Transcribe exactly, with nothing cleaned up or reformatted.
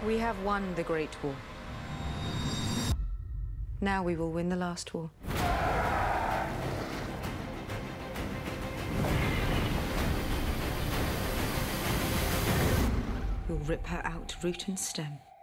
We have won the Great War. Now we will win the last war. We'll rip her out root and stem.